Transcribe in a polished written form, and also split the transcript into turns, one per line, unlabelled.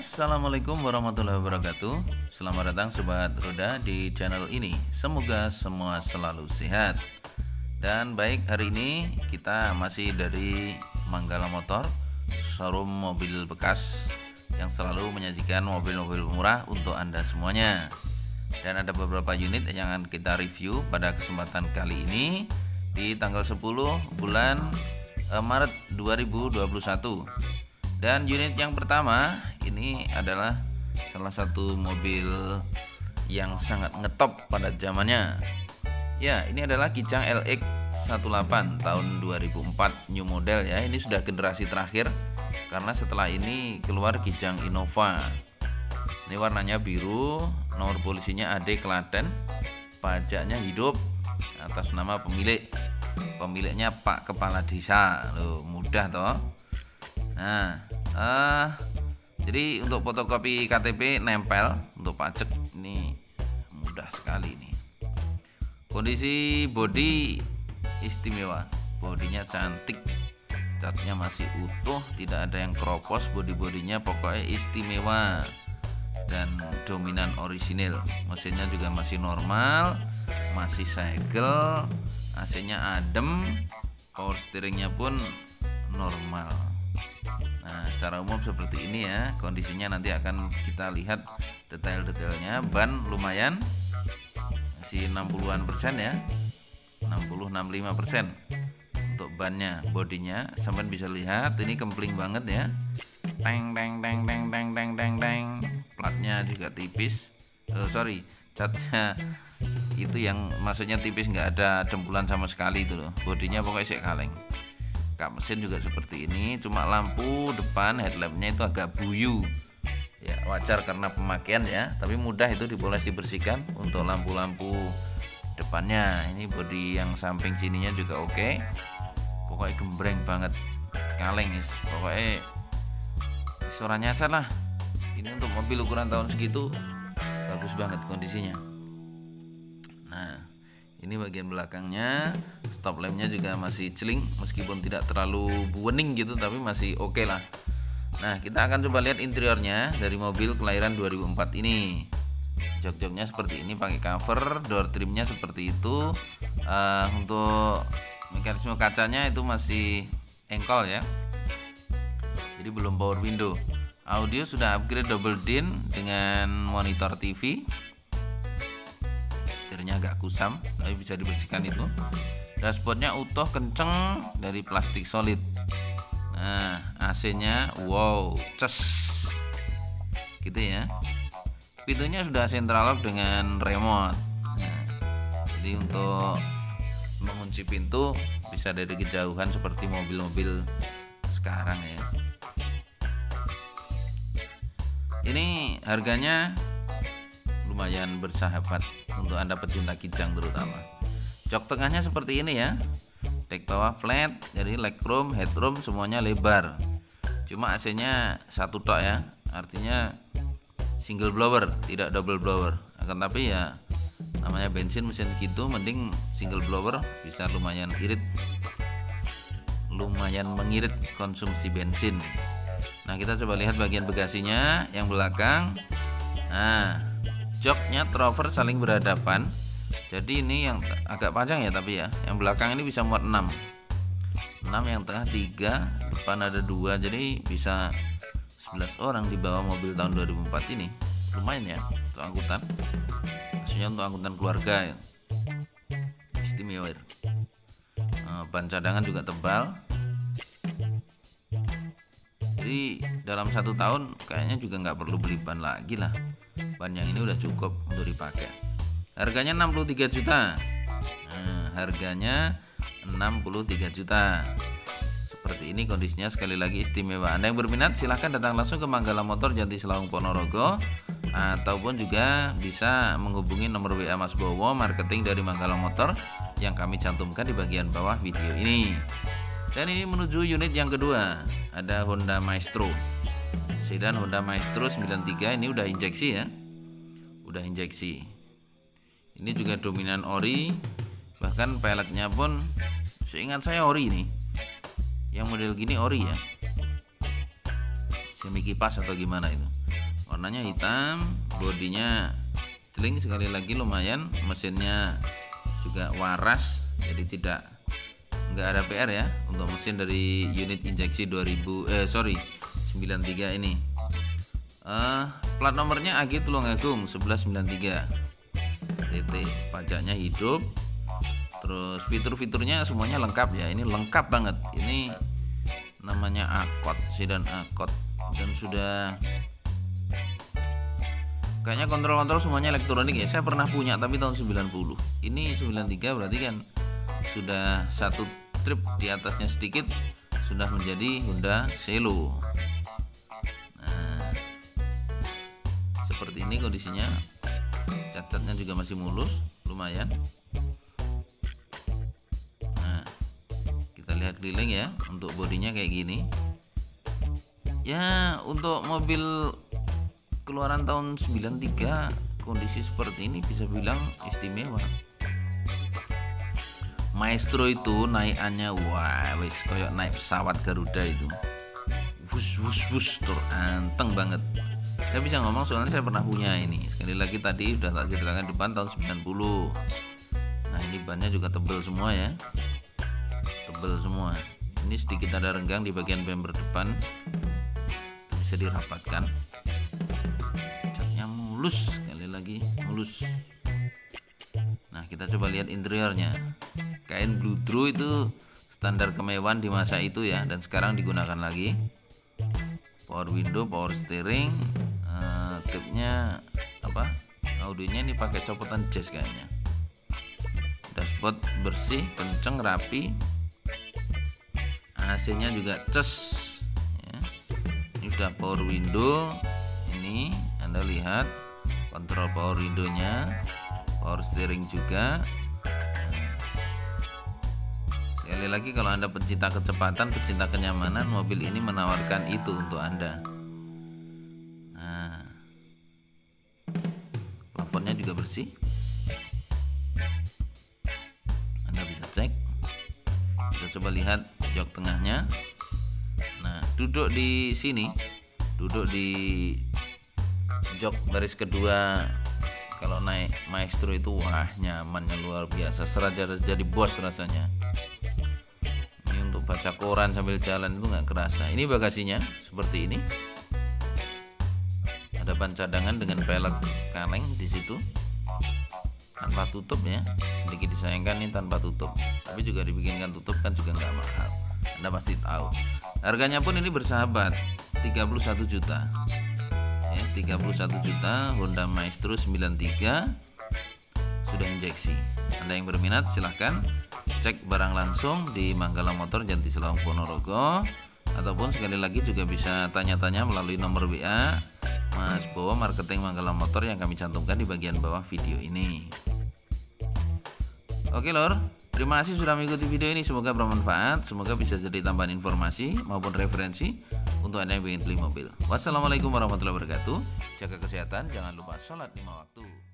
Assalamualaikum warahmatullahi wabarakatuh. Selamat datang Sobat Roda di channel ini. Semoga semua selalu sehat dan baik. Hari ini kita masih dari Manggala Motor, showroom mobil bekas yang selalu menyajikan mobil-mobil murah untuk Anda semuanya. Dan ada beberapa unit yang akan kita review pada kesempatan kali ini di tanggal 10 bulan Maret 2021. Dan unit yang pertama ini adalah salah satu mobil yang sangat ngetop pada zamannya. Ya, ini adalah Kijang LX 18 tahun 2004 new model ya. Ini sudah generasi terakhir karena setelah ini keluar Kijang Innova. Ini warnanya biru, nomor polisinya AD Klaten, pajaknya hidup atas nama pemilik. Pemiliknya Pak Kepala Desa. Loh, mudah toh. Nah, jadi untuk fotokopi KTP nempel, untuk pajak ini mudah sekali nih. Kondisi bodi istimewa, bodinya cantik, catnya masih utuh, tidak ada yang keropos, bodinya pokoknya istimewa dan dominan orisinil. Mesinnya juga masih normal, masih segel, AC-nya adem, power steeringnya pun normal. Nah, secara umum seperti ini ya kondisinya. Nanti akan kita lihat detail-detailnya. Ban lumayan, masih 60-an% ya, 60-65% untuk bannya. Bodinya sampai bisa lihat ini kempling banget ya, teng teng teng teng teng teng teng teng. Platnya juga tipis, catnya itu yang maksudnya tipis, nggak ada dempulan sama sekali itu loh. Bodinya pokoknya sik kaleng. Kap mesin juga seperti ini, cuma lampu depan headlampnya itu agak buyu ya, wajar karena pemakaian ya, tapi mudah itu dipoles dibersihkan. Untuk lampu-lampu depannya ini, bodi yang samping sininya juga oke. Pokoknya gembreng banget, kaleng guys, pokoknya suaranya aja lah. Ini untuk mobil ukuran tahun segitu bagus banget kondisinya. Nah, ini bagian belakangnya, stop lampnya juga masih celing, meskipun tidak terlalu bening gitu, tapi masih oke lah. Nah, kita akan coba lihat interiornya dari mobil kelahiran 2004 ini. Jok-joknya seperti ini, pakai cover, door trimnya seperti itu. Untuk mekanisme kacanya itu masih engkol ya, jadi belum power window. Audio sudah upgrade double din dengan monitor TV. Setirnya agak kusam tapi bisa dibersihkan itu. Dashboardnya utuh, kenceng, dari plastik solid. Nah, AC-nya wow, ces gitu ya. Pintunya sudah central lock dengan remote. Nah, jadi untuk mengunci pintu bisa dari kejauhan seperti mobil-mobil sekarang ya. Ini harganya lumayan bersahabat untuk Anda pecinta Kijang terutama. Jok tengahnya seperti ini ya, dek bawah flat, jadi legroom, headroom semuanya lebar. Cuma AC-nya satu tok ya, artinya single blower, tidak double blower. Akan tapi ya namanya bensin mesin gitu, mending single blower, bisa lumayan mengirit konsumsi bensin. Nah, kita coba lihat bagian bagasinya yang belakang. Nah, joknya trover saling berhadapan. Jadi ini yang agak panjang ya, tapi ya yang belakang ini bisa muat 6, yang tengah 3, depan ada 2, jadi bisa 11 orang di bawah mobil tahun 2004 ini. Lumayan ya untuk angkutan, maksudnya untuk angkutan keluarga ya. Istimewa. Ban cadangan juga tebal, jadi dalam 1 tahun kayaknya juga nggak perlu beli ban lagi lah. Ban yang ini udah cukup untuk dipakai. Harganya 63 juta. Nah, harganya 63 juta. Seperti ini kondisinya, sekali lagi istimewa. Anda yang berminat silahkan datang langsung ke Manggala Motor Jati Selawung Ponorogo, ataupun juga bisa menghubungi nomor WA Mas Bowo marketing dari Manggala Motor yang kami cantumkan di bagian bawah video ini. Dan ini menuju unit yang kedua, ada Honda Maestro. Sedan Honda Maestro 93, ini udah injeksi ya. Udah injeksi. Ini juga dominan ori, bahkan peleknya pun seingat saya ori nih. Yang model gini ori ya. Semi kipas atau gimana itu. warnanya hitam, bodinya celing sekali lagi lumayan, mesinnya juga waras, jadi nggak ada PR ya untuk mesin dari unit injeksi 93 ini. Plat nomornya AG Tulungagung 1193, titik pajaknya hidup, terus fitur-fiturnya semuanya lengkap ya. Ini lengkap banget, ini namanya Accord, sedan Accord, dan sudah kayaknya kontrol semuanya elektronik ya. Saya pernah punya tapi tahun 90. Ini 93 berarti kan sudah satu trip di atasnya sedikit sudah menjadi Honda Selo. Nah, seperti ini kondisinya. Cat-catnya juga masih mulus, lumayan. Nah, kita lihat keliling ya. Untuk bodinya kayak gini. Ya, untuk mobil keluaran tahun 93 kondisi seperti ini bisa bilang istimewa. Maestro itu naikannya wah wis kayak naik pesawat Garuda itu, wus wus wus tur anteng banget. Saya bisa ngomong soalnya saya pernah punya ini. Sekali lagi tadi udah tak ceritakan depan tahun 90. Nah ini bannya juga tebel semua ya, tebel semua. Ini sedikit ada renggang di bagian bumper depan, itu bisa dirapatkan. Mulus, sekali lagi mulus. Nah kita coba lihat interiornya. Kain bludru itu standar kemewahan di masa itu ya, dan sekarang digunakan lagi. Power window, power steering, tipnya apa? Audionya ini pakai copotan jazz kayaknya. Dashboard bersih, kenceng, rapi. AC-nya juga ces. Ya. Ini sudah power window. Ini Anda lihat. Kontrol power window-nya, power steering juga. Sekali lagi kalau Anda pecinta kecepatan, pecinta kenyamanan, mobil ini menawarkan itu untuk Anda. Nah, plafonnya juga bersih. Anda bisa cek. Kita coba lihat jok tengahnya. Nah, duduk di sini, duduk di jok baris kedua kalau naik Maestro itu wah nyamannya luar biasa, serasa jadi bos rasanya. Ini untuk baca koran sambil jalan itu nggak kerasa. Ini bagasinya seperti ini, ada ban cadangan dengan pelek kaleng di situ tanpa tutup ya. Sedikit disayangkan ini tanpa tutup, tapi juga dibikinkan tutup kan juga nggak mahal, Anda pasti tahu. Harganya pun ini bersahabat, 31 juta. 31 juta Honda Maestro 93 sudah injeksi. Anda yang berminat silahkan cek barang langsung di Manggala Motor Janti Selawang Ponorogo, ataupun sekali lagi juga bisa tanya-tanya melalui nomor WA Mas Bowo Marketing Manggala Motor yang kami cantumkan di bagian bawah video ini. Oke lor, terima kasih sudah mengikuti video ini, semoga bermanfaat, semoga bisa jadi tambahan informasi maupun referensi untuk Anda yang ingin beli mobil. Wassalamualaikum warahmatullahi wabarakatuh. Jaga kesehatan, jangan lupa sholat 5 waktu.